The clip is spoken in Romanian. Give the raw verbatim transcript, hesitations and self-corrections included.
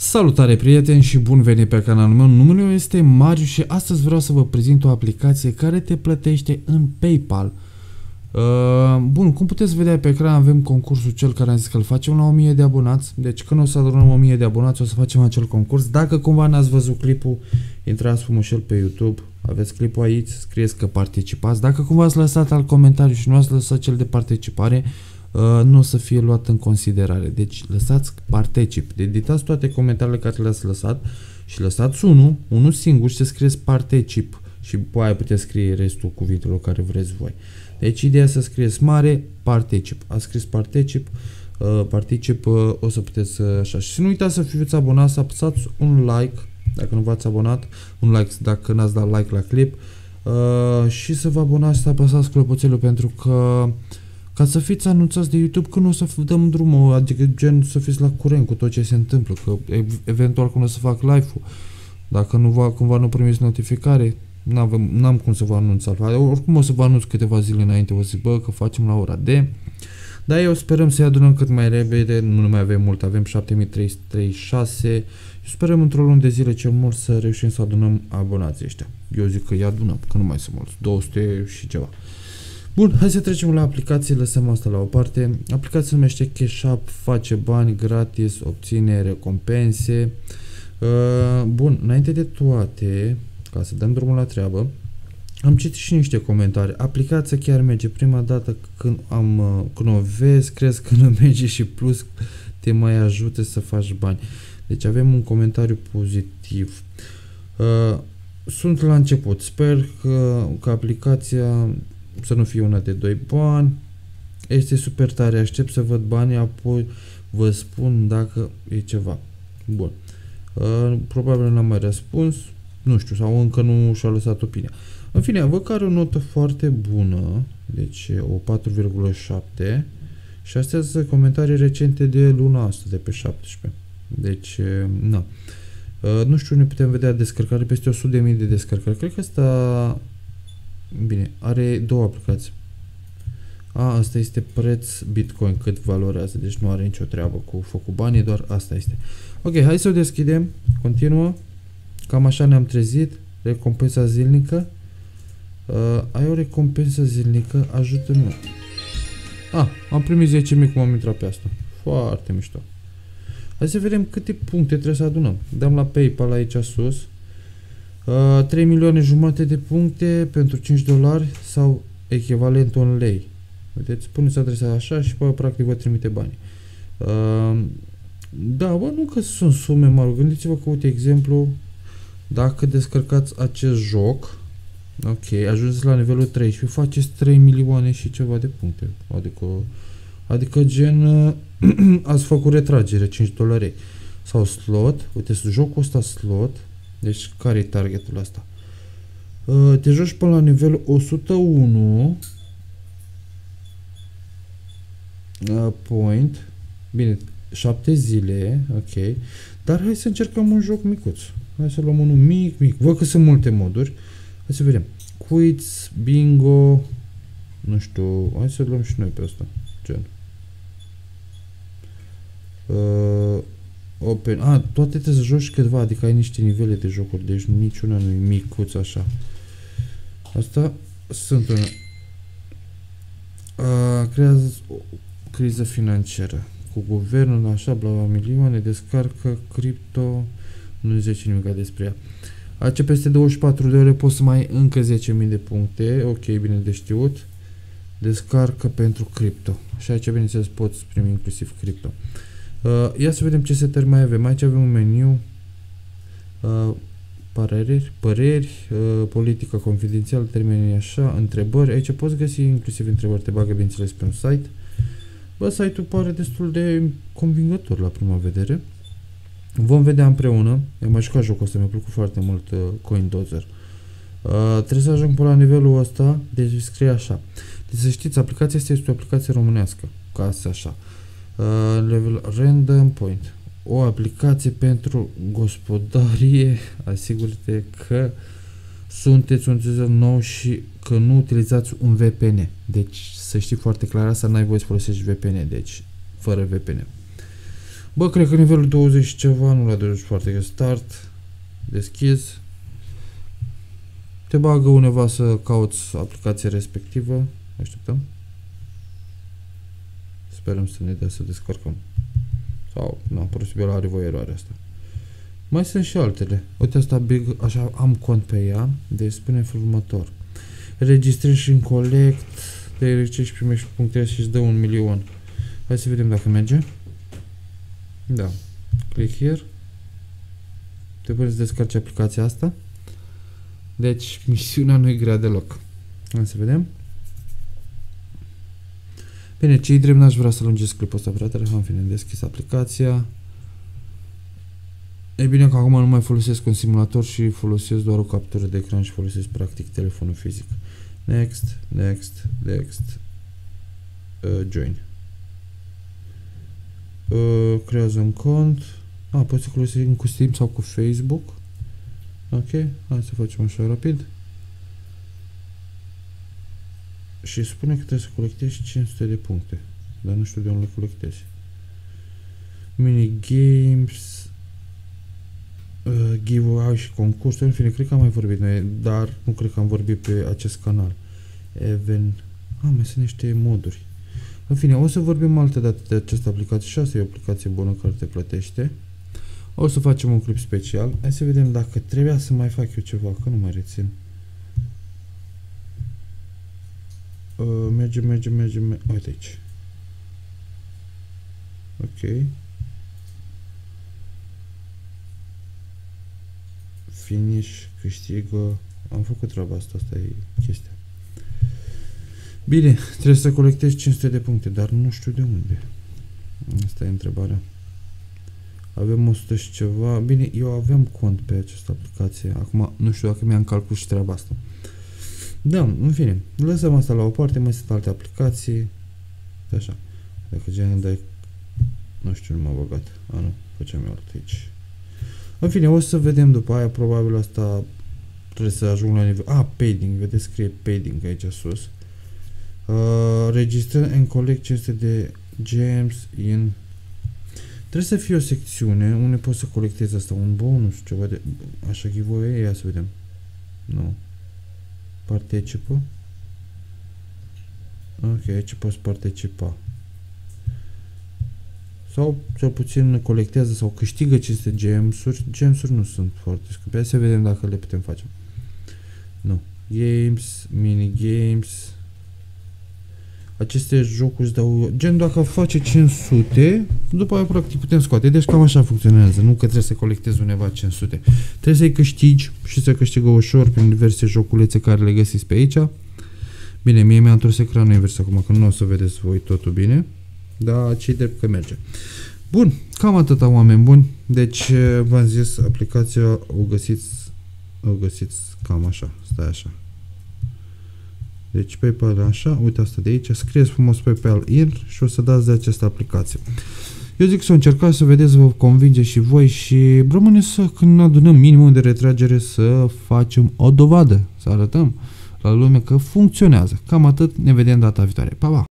Salutare prieteni și bun venit pe canalul meu, numele meu este Mariu și astăzi vreau să vă prezint o aplicație care te plătește în PayPal. Uh, bun, cum puteți vedea pe ecran avem concursul cel care am zis că îl facem la o mie de abonați, deci când o să adunăm o mie de abonați o să facem acel concurs. Dacă cumva n-ați văzut clipul, intrați frumușel pe YouTube, aveți clipul aici, scrieți că participați. Dacă cumva ați lăsat alt comentariu și nu ați lăsat cel de participare, Uh, nu o să fie luat în considerare. Deci lăsați particip, editați toate comentariile care le-ați lăsat și lăsați unul, unul singur și să scrieți particip și pe aia puteți scrie restul cuvintelor care vreți voi. Deci ideea să scrieți mare particip. A scris particip, uh, particip uh, o să puteți uh, așa. Și nu uitați să fiți abonați, să apăsați un like dacă nu v-ați abonat, un like dacă n-ați dat like la clip uh, și să vă abonați și să apăsați clopoțelul pentru că ca să fiți anunțați de YouTube când o să dăm drumul, adică gen să fiți la curent cu tot ce se întâmplă, că eventual când o să fac live-ul, dacă nu va, cumva nu primiți notificare, n-am cum să vă anunț altfel. Oricum o să vă anunț câteva zile înainte, o să zic, bă, că facem la ora de, dar eu sperăm să-i adunăm cât mai repede, nu mai avem mult, avem șapte mii trei sute treizeci și șase și sperăm într-o lună de zile cel mult să reușim să adunăm abonații ăștia. Eu zic că îi adunăm, că nu mai sunt mulți, două sute și ceva. Bun, hai să trecem la aplicații, lăsăm asta la o parte. Aplicația se numește Cash App, face bani gratis, obține recompense. Uh, bun, înainte de toate, ca să dăm drumul la treabă, am citit și niște comentarii. Aplicația chiar merge. Prima dată când, am, când o vezi, crezi că nu merge și plus te mai ajută să faci bani. Deci avem un comentariu pozitiv. Uh, sunt la început. Sper că, că aplicația să nu fie una de doi bani. Este super tare, aștept să văd banii, apoi vă spun dacă e ceva. Bun. Uh, probabil n-am mai răspuns, nu știu, sau încă nu și-a lăsat opinia. În fine, văd că are o notă foarte bună, deci o patru virgulă șapte și astea sunt comentarii recente de luna asta, de pe șaptesprezece. Deci, na. Uh, nu știu, ne putem vedea descărcare, peste o sută de mii de descărcări. Cred că asta... Bine, are două aplicații. A, asta este preț Bitcoin, cât valorează, deci nu are nicio treabă cu făcut banii, doar asta este. Ok, hai să o deschidem, continuă. Cam așa ne-am trezit. Recompensa zilnică. Uh, ai o recompensă zilnică, ajută-mă. Ah, am primit zece mii cum am intrat pe asta. Foarte mișto. Hai să vedem câte puncte trebuie să adunăm. Dăm la PayPal aici sus. Uh, trei milioane jumate de puncte pentru cinci dolari sau echivalentul în lei. Vedeți, puneți adresa așa și pe practic vă trimite bani. Uh, da, bă, nu că sunt sume mari. Gândiți-vă că, uite, exemplu, dacă descărcați acest joc, ok, ajungeți la nivelul treisprezece, faceți trei milioane și ceva de puncte. Adică, adică gen, ați făcut retragere, cinci dolari. Sau slot, uite, jocul ăsta slot. Deci, care e targetul ăsta? Uh, te joci până la nivelul o sută unu. Uh, point. Bine, șapte zile. Ok. Dar hai să încercăm un joc micuț. Hai să luăm unul mic, mic. Văd că sunt multe moduri. Hai să vedem. Quiz, bingo. Nu știu. Hai să luăm și noi pe asta. Gen. Uh, Open. A, toate trebuie să joci câtva, adică ai niște nivele de jocuri, deci niciuna nu e micuț așa. Asta sunt una. A, creează o criză financiară. Cu guvernul, așa, bla bla milioane, descarcă, cripto, nu zice nimic despre ea. Aici peste douăzeci și patru de ore poți să mai ai încă zece mii de puncte, ok, bine de știut. Descarcă pentru cripto. Și aici, bineînțeles, poți primi inclusiv cripto. Uh, ia să vedem ce setări mai avem. Aici avem un meniu, uh, păreri, păreri uh, politică confidențială, termenii așa, întrebări. Aici poți găsi inclusiv întrebări, te bagă bineînțeles pe un site. Bă, site-ul pare destul de convingător la prima vedere. Vom vedea împreună. Eu m-am jucat jocul ăsta, mi-a plăcut foarte mult uh, CoinDozer. Uh, trebuie să ajung până la nivelul ăsta, deci scrie așa. Deci să știți, aplicația asta este o aplicație românească, ca asta așa. Uh, level random point, o aplicație pentru gospodarie. Asigură-te că sunteți un utilizator nou și că nu utilizați un V P N. Deci să știi foarte clar asta, n-ai voie să folosești V P N, deci fără V P N. Bă, cred că nivelul douăzeci și ceva nu l-a dus foarte. Start, deschis. Te bagă undeva să cauți aplicația respectivă. Așteptăm. Sperăm să ne dea să descărcăm. Sau, nu, posibil are voie eroarea asta. Mai sunt și altele. Uite asta big, așa am cont pe ea. Deci spune în felul următor. Registrezi și în collect, te registrezi și primești puncte și îți dă un milion. Hai să vedem dacă merge. Da. Click here. Te poți descarci aplicația asta. Deci misiunea nu e grea deloc. Hai să vedem. Bine, ce-i drept n-aș vrea să lungesc clipul ăsta prea tare. În fine, am deschis aplicația. E bine că acum nu mai folosesc un simulator și folosesc doar o captură de ecran și folosesc practic telefonul fizic. Next, next, next. Uh, join. Uh, creează un cont. Ah, poți să folosești cu Steam sau cu Facebook. Ok, hai să facem așa rapid. Și spune că trebuie să colectezi cinci sute de puncte. Dar nu știu de unde le colectezi. Minigames. Uh, giveaway și concursuri. În fine, cred că am mai vorbit noi, dar nu cred că am vorbit pe acest canal. Even. Ah, mai sunt niște moduri. În fine, o să vorbim altă dată de această aplicație și asta e o aplicație bună care te plătește. O să facem un clip special. Hai să vedem dacă trebuia să mai fac eu ceva, că nu mai rețin. Uh, merge, merge, merge, merge. Uite aici. Ok. Finish, câștigă. Am făcut treaba asta, asta e chestia. Bine, trebuie să colectezi cinci sute de puncte, dar nu știu de unde. Asta e întrebarea. Avem o sută și ceva. Bine, eu aveam cont pe această aplicație. Acum nu știu dacă mi-am calculat și treaba asta. Da, în fine. Lăsăm asta la o parte, mai sunt alte aplicații. Așa. Dacă gen dai... Nu știu, nu m-a băgat. A, nu. Făceam eu alt aici. În fine, o să vedem după aia. Probabil asta trebuie să ajung la nivel... Ah, padding. Vedeți, scrie padding aici sus. Uh, registrăm and collect cinci sute de gems in... Trebuie să fie o secțiune unde poți să colectezi asta, un bonus, ceva de... Așa giveaway, ia să vedem. Nu. Participă. Ok, aici poți participa. Sau cel puțin colectează sau câștigă cinci sute gemsuri. Gemsuri nu sunt foarte scumpe. Hai să vedem dacă le putem face. Nu. Games, mini-games. Aceste jocuri îți dau, gen dacă face cinci sute, după aia practic putem scoate. Deci cam așa funcționează, nu că trebuie să colectezi undeva cinci sute. Trebuie să-i câștigi și să câștigă ușor prin diverse joculețe care le găsiți pe aici. Bine, mie mi-a întors ecranul invers acum, că nu o să vedeți voi totul bine. Dar ce-i drept că merge. Bun, cam atâta, oameni buni. Deci v-am zis, aplicația o găsiți, o găsiți cam așa, stai așa. Deci PayPal așa, uite asta de aici, scrieți frumos PayPal in și o să dați de această aplicație. Eu zic să încercați să vedeți, vă convinge și voi și rămâne să, când adunăm minimul de retragere, să facem o dovadă, să arătăm la lume că funcționează. Cam atât, ne vedem data viitoare. Pa, pa!